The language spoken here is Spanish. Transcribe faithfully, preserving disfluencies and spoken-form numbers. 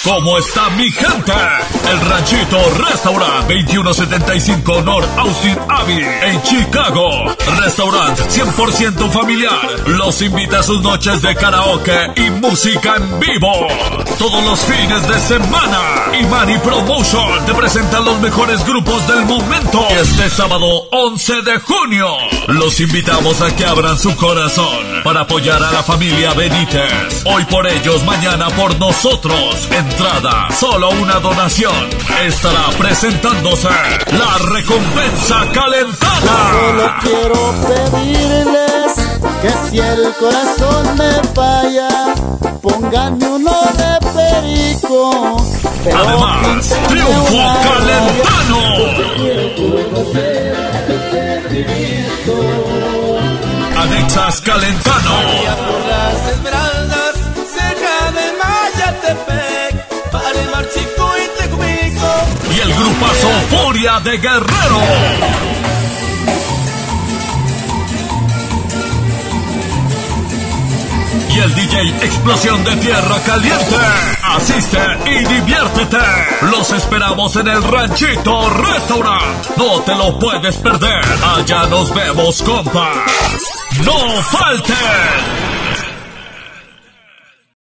¿Cómo está mi gente? El Ranchito Restaurant veintiuno setenta y cinco North Austin Avenue en Chicago. Restaurant cien por ciento familiar. Los invita a sus noches de karaoke y música en vivo. Todos los fines de semana. Imani Promotion te presentan los mejores grupos del momento. Este sábado once de junio. Los invitamos a que abran su corazón para apoyar a la familia Benítez. Hoy por ellos, mañana por nosotros. Entrada, solo una donación. Estará presentándose la recompensa Calentana. Solo quiero pedirles que si el corazón me falla, pónganme uno de perico. Además, triunfo calentano. Anexas Calentano. Por las esmeraldas, cerca de Mayatepec, para el Mar Chico y Tecumico. Y el grupazo Furia de Guerrero. Y el D J Explosión de Tierra Caliente. Asiste y diviértete. Los esperamos en el Ranchito Restaurant. No te lo puedes perder. Allá nos vemos, compa. ¡No falten!